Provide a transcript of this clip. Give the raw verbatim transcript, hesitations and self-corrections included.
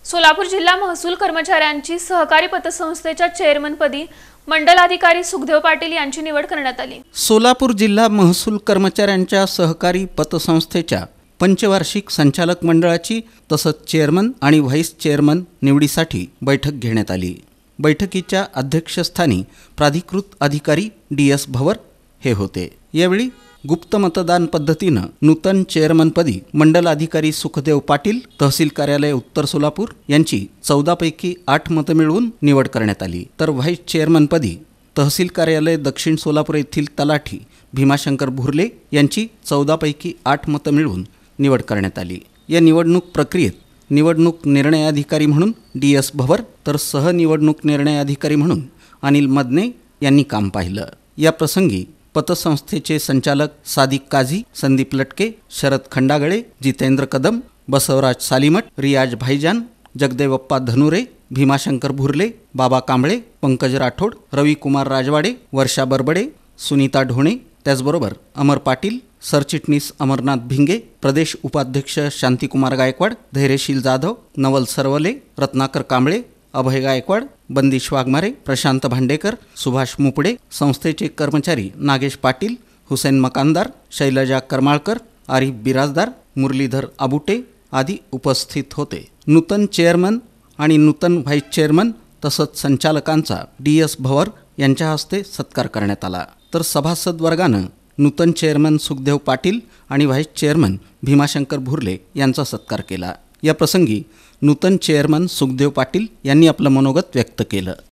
सोलापूर जिल्हा महसूल कर्मचाऱ्यांची सहकारी पतसंस्थेच्या चेअरमनपदी मंडलाधिकारी सुखदेव पाटील यांची निवड करण्यात आली। सोलापूर जिल्हा महसूल कर्मचाऱ्यांच्या सहकारी पतसंस्थेच्या पंचवार्षिक संचालक मंडळाची तसंच चेअरमन आणि व्हाईस चेअरमन निवडीसाठी बैठक घेण्यात आली। बैठकीच्या अध्यक्षस्थानी प्राधिकृत अधिकारी डी एस भवर हे होते। यावेळी गुप्त मतदान पद्धतीनं नूतन चेअरमनपदी मंडलाधिकारी सुखदेव पाटील तहसील कार्यालय उत्तर सोलापूर यांची चौदा पैकी आठ मतं मिळवून निवड करण्यात आली, तर व्हाईस चेअरमनपदी तहसील कार्यालय दक्षिण सोलापूर येथील तलाठी भीमाशंकर भुर्ले यांची चौदा पैकी आठ मतं मिळवून निवड करण्यात आली। या निवडणूक प्रक्रियेत निवडणूक निर्णय अधिकारी म्हणून डी एस भवर तर सहनिवडणूक निर्णय अधिकारी म्हणून अनिल मदने यांनी काम पाहिलं। या प्रसंगी पतसंस्थेचे संचालक सादिक काझी, संदीप लटके, शरद खंडागळे, जितेंद्र कदम, बसवराज सालीमठ, रियाज भाईजान, जगदेवप्पा धनुरे, भीमाशंकर भुर्ले, बाबा कांबळे, पंकज राठोड, रविकुमार राजवाडे, वर्षा बरबडे, सुनीता ढोणे, त्याचबरोबर अमर पाटील, सरचिटणीस अमरनाथ भिंगे, प्रदेश उपाध्यक्ष शांतिकुमार गायकवाड, धैर्यशील जाधव, नवल सरवले, रत्नाकर कांबळे, अभय गायकवाड, बंदिश वाघमारे, प्रशांत भांडेकर, सुभाष मुपडे, संस्थेचे कर्मचारी नागेश पाटील, हुसेन मकानदार, शैलजा करमाळकर, आरिफ बिराजदार, मुरलीधर आबुटे आदी उपस्थित होते। नूतन चेअरमन आणि नूतन व्हाईस चेअरमन तसंच संचालकांचा डी एस भवर यांच्या हस्ते सत्कार करण्यात आला, तर सभासद वर्गानं नूतन चेअरमन सुखदेव पाटील आणि व्हाईस चेअरमन भीमाशंकर भुर्ले यांचा सत्कार केला। या प्रसंगी नूतन चेअरमन सुखदेव पाटील यांनी आपलं मनोगत व्यक्त केलं।